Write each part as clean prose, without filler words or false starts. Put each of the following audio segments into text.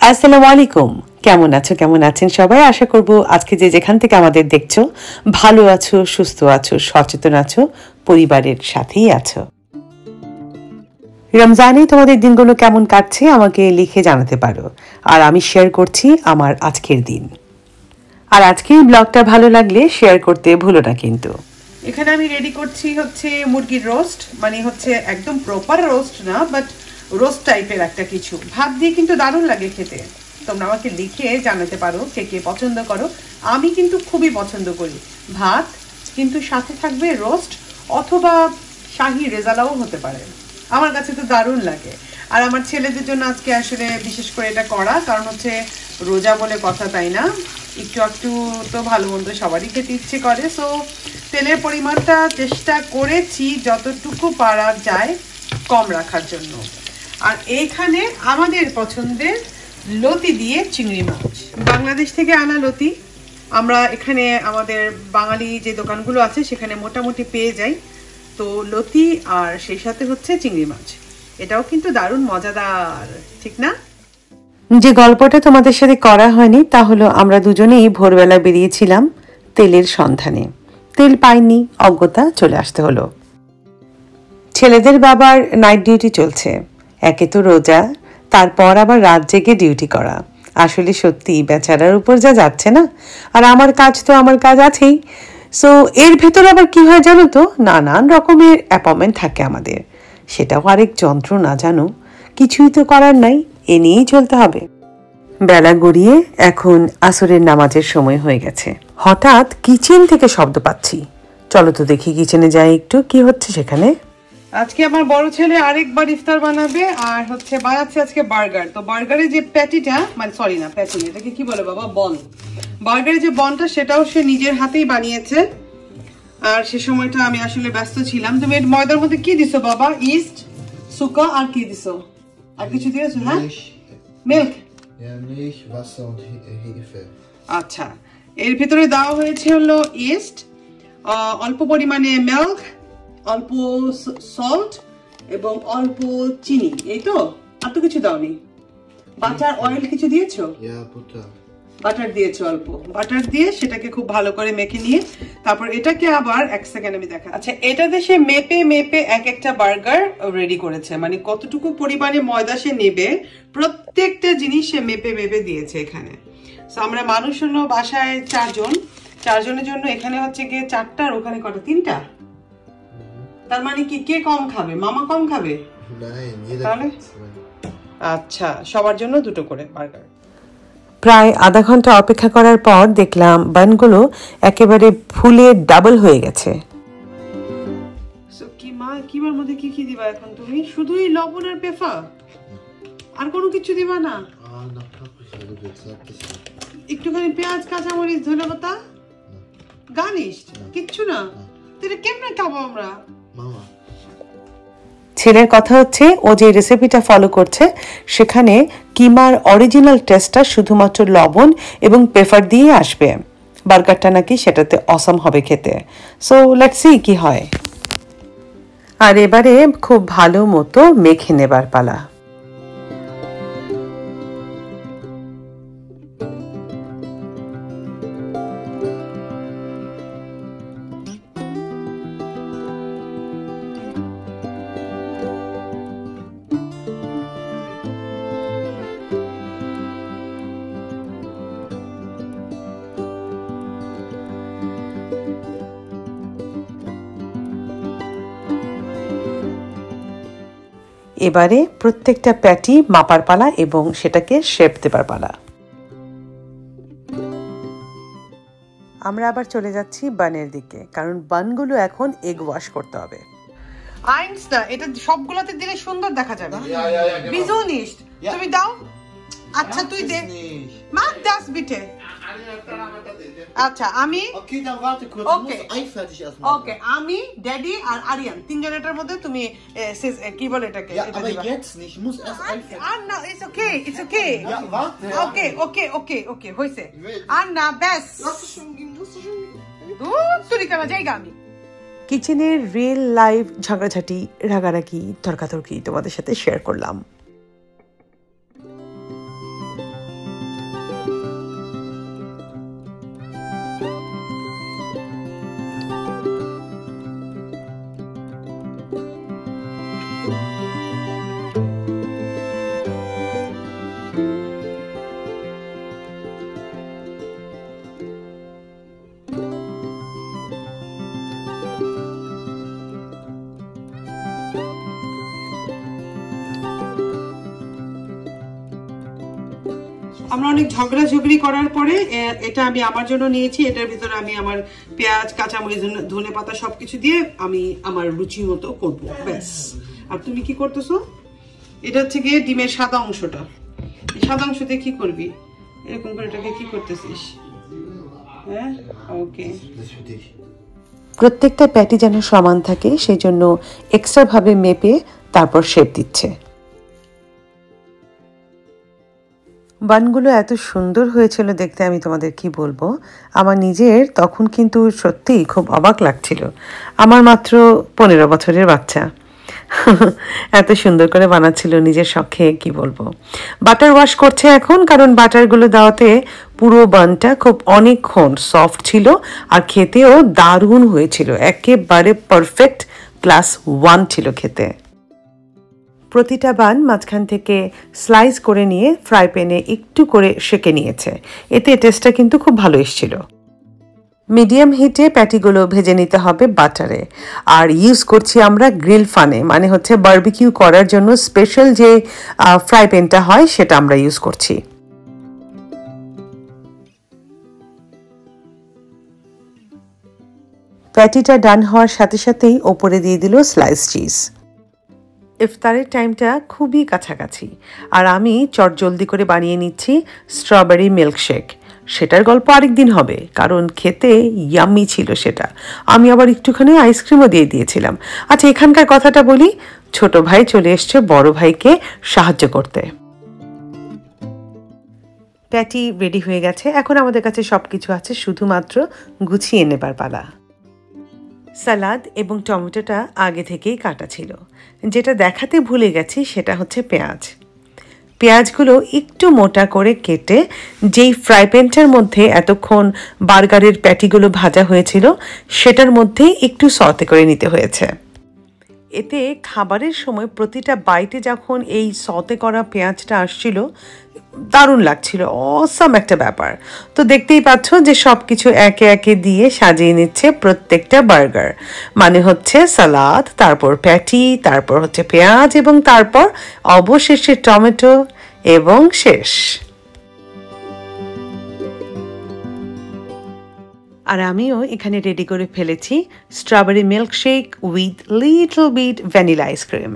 আসসালামু আলাইকুম। কেমন আছেন সবাই? আশা করব আজকে যেখান থেকে আমাদের দেখছো ভালো আছো, সুস্থ আছো, সচেতন আছো, পরিবারের সাথেই আছো। রমজানে তোমাদের দিনগুলো কেমন কাটছে আমাকে লিখে জানাতে পারো। আর আমি শেয়ার করছি আমার আজকের দিন। আর আজকের ব্লগটা ভালো লাগলে শেয়ার করতে ভুলো না কিন্তু। এখানে আমি রেডি করছি হচ্ছে মুরগির রোস্ট, মানে হচ্ছে একদম প্রপার রোস্ট না, বাট রোস্ট টাইপের একটা কিছু। ভাত দিয়ে কিন্তু দারুণ লাগে খেতে। তোমরা আমাকে লিখে জানাতে পারো কে কে পছন্দ করো। আমি কিন্তু খুবই পছন্দ করি ভাত, কিন্তু সাথে থাকবে রোস্ট অথবা শাহি রেজালাও হতে পারে। আমার কাছে তো দারুণ লাগে। আর আমার ছেলেদের জন্য আজকে আসলে বিশেষ করে এটা করা, কারণ হচ্ছে রোজা বলে কথা, তাই না? একটু একটু তো ভালো মন্দ সবারই খেতে ইচ্ছে করে। সো তেলের পরিমাণটা চেষ্টা করেছি যতটুকু পারা যায় কম রাখার জন্য। আর এইখানে আমাদের পছন্দের লতি দিয়ে চিংড়ি মাছ, বাংলাদেশ থেকে আনা লতি। আমরা এখানে আমাদের বাঙালি যে দোকানগুলো আছে সেখানে মোটামুটি পেয়ে যাই। তো লতি আর সেই সাথে হচ্ছে চিংড়ি মাছ, এটাও কিন্তু দারুণ মজাদার, ঠিক না? যে গল্পটা তোমাদের সাথে করা হয়নি তা হলো আমরা দুজনেই ভোরবেলা বেরিয়েছিলাম তেলের সন্ধানে। তেল পাইনি, অজ্ঞতা চলে আসতে হলো। ছেলেদের বাবার নাইট ডিউটি চলছে, একে তো রোজা, তারপর আবার রাত জেগে ডিউটি করা। আসলে সত্যি বেচারার উপর যা যাচ্ছে না। আর আমার কাজ তো আমার কাজ আছেই। সো এর ভেতর আবার কি হয় জানো তো, নানান রকমের অ্যাপয়েন্টমেন্ট থাকে আমাদের। সেটাও আরেক যন্ত্রণা জানো। কিছুই তো করার নাই, এ নিয়েই চলতে হবে। বেলা গড়িয়ে এখন আসরের নামাজের সময় হয়ে গেছে। হঠাৎ কিচেন থেকে শব্দ পাচ্ছি। চলো তো দেখি কিচেনে যাই একটু, কি হচ্ছে সেখানে। আজকে আমার বড় ছেলে আরেকবার ইফতার বানাবে, আর হচ্ছে বানাচ্ছে আজকে বার্গার। তো বার্গারের যে প্যাটিটা, মানে সরি না প্যাটি, এটাকে কি বলে বাবা, বন। বার্গারের যে বনটা সেটাও সে নিজের হাতেই বানিয়েছে। আর সে সময়টা আমি আসলে ব্যস্ত ছিলাম। তুমি এর ময়দার মধ্যে কি দিছো বাবা? ইস্ট, সুকা, আর কি দিছো? আর কিছু দিয়েছো? হ্যাঁ, মিল্ক। আচ্ছা, এর ভিতরে দেওয়া হয়েছে হলো ইস্ট, অল্প পরিমাণে মিল্ক, অল্প সল্ট এবং অল্প চিনি, এই তো। আর তো কিছু দাওনি? বাটার, অয়েল কিছু দিয়েছো? বাটার দিয়েছো অল্প। বাটার দিয়ে সেটাকে খুব ভালো করে মেখে নিয়ে তারপর এটাকে আবার এক সেকেন্ড আমি দেখা। আচ্ছা, এটা দেশে মেপে মেপে এক একটা বার্গার রেডি করেছে, মানে কতটুকু পরিমাণে ময়দা সে নেবে প্রত্যেকটা জিনিস সে মেপে মেপে দিয়েছে এখানে। সো আমরা মানুষ হলো বাসায় চারজনের জন্য এখানে হচ্ছে গিয়ে 4টা, আর ওখানে কটা? 3টা। তার মানে কি কে কম খাবে? মামা কম খাবে তাহলে? আচ্ছা, সবার জন্য 2টো করে বার্গার। প্রায় আধা ঘন্টা অপেক্ষা করার পর দেখলাম বানগুলো একেবারে ফুলে ডাবল হয়ে গেছে। কিমার মধ্যে কি কি দিবা এখন তুমি? শুধুই লবণ আর পেফা, আর কোনো কিছু দিবা না? একটুখানি পেঁয়াজ, কাঁচামরিচ, ধনেপাতা, গার্নিশ, কিচ্ছু না? তাহলে কেমনে খাবো আমরা? ছেলের কথা হচ্ছে ও যে রেসিপিটা ফলো করছে সেখানে কিমার অরিজিনাল টেস্টটা শুধুমাত্র লবণ এবং পেপার দিয়ে আসবে। বার্গারটা নাকি সেটাতে অসম হবে খেতে। সো লেটস সি কি হয়। আর এবারে খুব ভালো মতো মেখে নেবার পালা। এবারে প্রত্যেকটা প্যাটি মাপার পালা এবং সেটাকে শেপ দেবার পালা। আমরা আবার চলে যাচ্ছি বানের দিকে, কারণ বানগুলো এখন এগ ওয়াশ করতে হবে। আইনস্টা এটা সবগুলোতে দিলে সুন্দর দেখা যাবে। বিজু নিস্ট তুমি দাও। আচ্ছা তুই দে, মা দাস বিটে। আচ্ছা আমি ওকে, আমি ড্যাডি আর আরিয়ান 3 জনের মধ্যে তুমি কি বলে এটাকে? Aber jetzt nicht, ich muss erst einfällen. No, it's okay, it's okay. Ja, warte. Okay, হইছে। আন্না বেস। তুই কেন যাইগা আমি? কিচেনের রিয়েল লাইফ ঝগড়াঝাটি, রাগারাগি, তর্কাতর্কি তোমাদের সাথে শেয়ার করলাম। আমরা অনেক ঝগড়াঝগড়ি করার পরে এটা আমি আমার জন্য নিয়েছি। এটার ভিতরে আমি আমার পেঁয়াজ, কাঁচামরিচ, ধনেপাতা সবকিছু দিয়ে আমি আমার রুচি মতো করব, ব্যাস। আর তুমি কি করতেছো? এটা হচ্ছে গিয়ে ডিমের সাদা অংশটা। এই সাদা অংশ দিয়ে কি করবি? এরকম করে এটাকে কি করতেছিস? হ্যাঁ, ওকে। প্রত্যেকটা প্যাটি যেন সমান থাকে সেই জন্য এক্সট্রা ভাবে মেপে তারপর শেপ দিচ্ছে। বানগুলো এত সুন্দর হয়েছিল দেখতে, আমি তোমাদের কি বলবো। আমার নিজের তখন কিন্তু সত্যিই খুব অবাক লাগছিল। আমার মাত্র 15 বছরের বাচ্চা এত সুন্দর করে বানাচ্ছিল নিজের শখে, কি বলবো। বাটার ওয়াশ করছে এখন, কারণ বাটারগুলো দেওয়াতে পুরো বানটা খুব অনেকক্ষণ সফট ছিল আর খেতেও দারুণ হয়েছিল, একেবারে পারফেক্ট ক্লাস 1 ছিল খেতে। প্রতিটা বান মাঝখান থেকে স্লাইস করে নিয়ে ফ্রাই প্যানে একটু করে সেঁকে নিয়েছে, এতে টেস্টটা কিন্তু খুব ভালো এসেছিল। মিডিয়াম হিটে প্যাটিগুলো ভেজে নিতে হবে বাটারে। আর ইউজ করছি আমরা গ্রিল ফানে, মানে হচ্ছে বারবিকিউ করার জন্য স্পেশাল যে ফ্রাই প্যানটা হয় সেটা আমরা ইউজ করছি। প্যাটিটা ডান হওয়ার সাথে সাথেই ওপরে দিয়ে দিল স্লাইস চিজ। ইফতারের টাইমটা খুবই কাছাকাছি আর আমি চটজলদি করে বানিয়ে নিচ্ছি স্ট্রবেরি মিল্কশেক। সেটার গল্প আরেকদিন হবে, কারণ খেতে ইয়াম্মি ছিল সেটা। আমি আবার একটুখানি আইসক্রিমও দিয়ে দিয়েছিলাম। আচ্ছা, এখানকার কথাটা বলি, ছোট ভাই চলে এসছে বড় ভাইকে সাহায্য করতে। প্যাটি রেডি হয়ে গেছে, এখন আমাদের কাছে সবকিছু আছে, শুধুমাত্র গুছিয়ে নেবার পালা। সালাদ এবং টমেটোটা আগে থেকেই কাটা ছিল। যেটা দেখাতে ভুলে গেছি সেটা হচ্ছে পেঁয়াজ। পেঁয়াজগুলো একটু মোটা করে কেটে যেই ফ্রাই প্যানটার মধ্যে এতক্ষণ বার্গারের প্যাটিগুলো ভাজা হয়েছিল সেটার মধ্যে একটু সতে করে নিতে হয়েছে। এতে খাবারের সময় প্রতিটা বাইটে যখন এই সতে করা পেঁয়াজটা আসছিল দারুণ লাগছিল, অসাম একটা ব্যাপার। তো দেখতেই পাচ্ছ যে সব কিছু একে একে দিয়ে সাজিয়ে নিচ্ছে প্রত্যেকটা বার্গার, মানে হচ্ছে সালাদ, তারপর প্যাটি, তারপর হচ্ছে পেঁয়াজ এবং তারপর অবশেষে টমেটো এবং শেষ। আর আমিও এখানে রেডি করে ফেলেছি strawberry milkshake with little bit vanilla ice cream.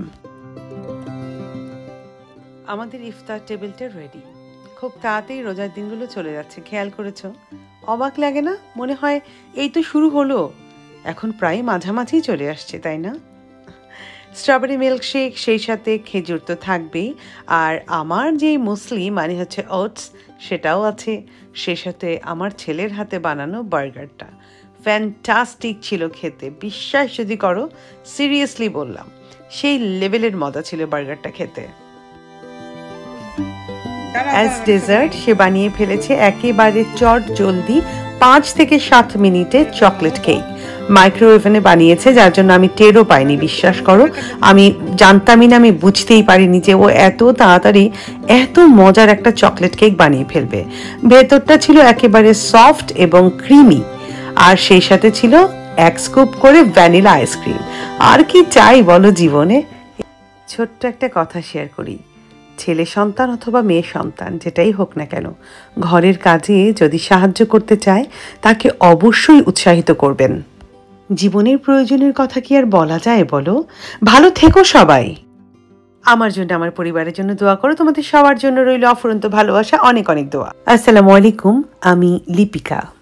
আমাদের ইফতার টেবিলটা রেডি। খুব তাড়াতাড়ি রোজার দিনগুলো চলে যাচ্ছে, খেয়াল করেছো? অবাক লাগে না? মনে হয় এই তো শুরু হলো, এখন প্রায় মাঝামাঝি চলে আসছে, তাই না? স্ট্রবেরি মিল্কশেক, সেই সাথে খেজুর তো থাকবেই, আর আমার যেই মুসলি মানে হচ্ছে ওটস সেটাও আছে, সে সাথে আমার ছেলের হাতে বানানো বার্গারটা ফ্যান্টাস্টিক ছিল খেতে, বিশ্বাস যদি করো, সিরিয়াসলি বললাম, সেই লেভেলের মজা ছিল বার্গারটা খেতে। অ্যাজ ডেজার্ট সে বানিয়ে ফেলেছে একেবারে চট জলদি 5 থেকে 7 মিনিটে চকলেট কেক। মাইক্রোওয়েভে বানিয়েছে, যার জন্য আমি টেরও পাইনি, বিশ্বাস করো। আমি জানতামই না, আমি বুঝতেই পারিনি যে ও এত তাড়াতাড়ি এত মজার একটা চকলেট কেক বানিয়ে ফেলবে। ভেতরটা ছিল একেবারে সফট এবং ক্রিমি, আর সেই সাথে ছিল 1 স্কুপ করে ভ্যানিলা আইসক্রিম। আর কি চাই বলো জীবনে? ছোট্ট একটা কথা শেয়ার করি, ছেলে সন্তান অথবা মেয়ে সন্তান যেটাই হোক না কেন, ঘরের কাজে যদি সাহায্য করতে চায় তাকে অবশ্যই উৎসাহিত করবেন। জীবনের প্রয়োজনের কথা কি আর বলা যায় বলো? ভালো থেকো সবাই। আমার জন্য, আমার পরিবারের জন্য দোয়া করো। তোমাদের সবার জন্য রইল অফুরন্ত ভালোবাসা, অনেক অনেক দোয়া। আসসালামু আলাইকুম, আমি লিপিকা।